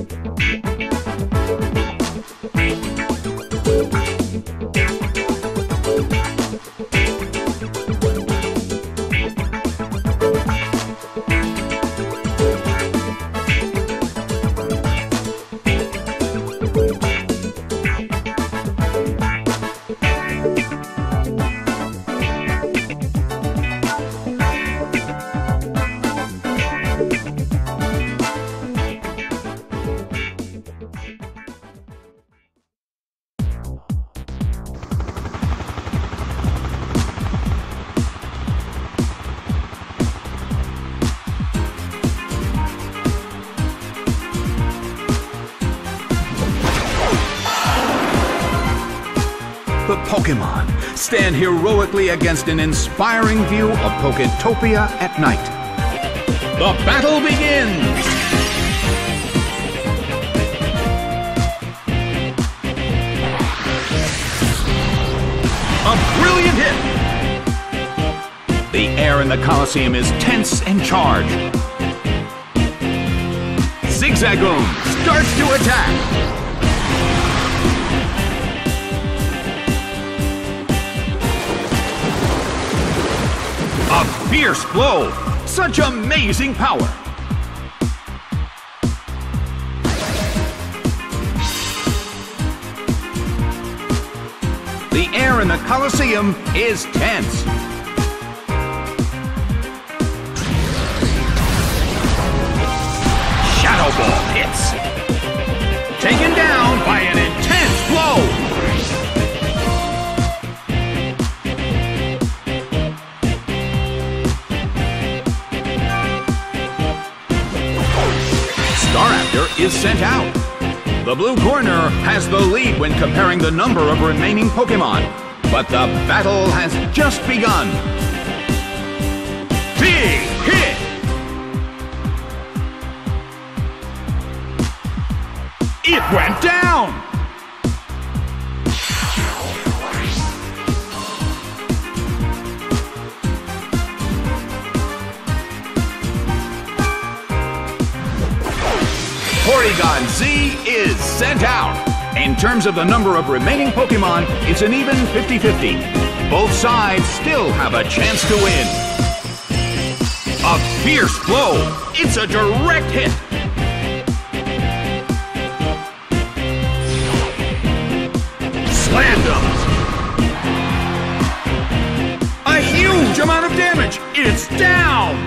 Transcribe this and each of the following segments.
The Pokémon stand heroically against an inspiring view of Poketopia at night. The battle begins! A brilliant hit! The air in the Colosseum is tense and charged. Zigzagoon starts to attack! A fierce blow! Such amazing power! The air in the Colosseum is tense. Shadow Ball hits. Taken down by an intense blow. Staraptor is sent out. The blue corner has the lead when comparing the number of remaining Pokémon, but the battle has just begun. Big hit! It went down! Porygon Z is sent out. In terms of the number of remaining Pokémon, it's an even 50-50. Both sides still have a chance to win. A fierce blow. It's a direct hit. Slammed him. A huge amount of damage. It's down.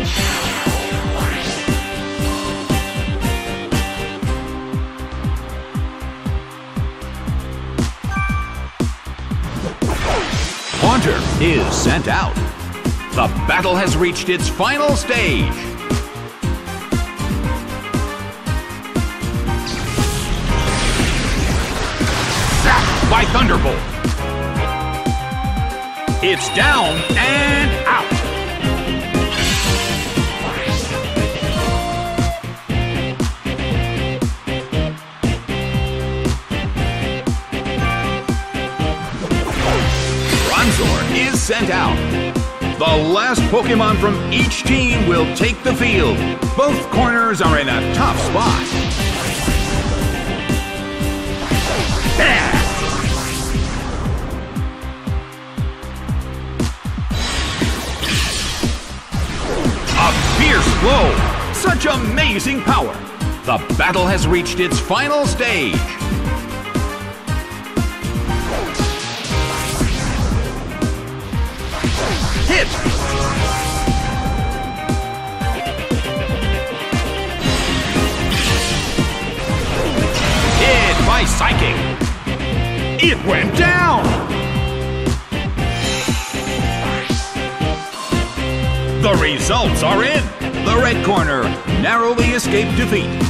Haunter is sent out. The battle has reached its final stage. Zapped by Thunderbolt. It's down and out. Is sent out. The last Pokémon from each team will take the field. Both corners are in a tough spot. A fierce blow. Such amazing power. The battle has reached its final stage. Hit! Hit by Psychic! It went down! The results are in! The red corner narrowly escaped defeat.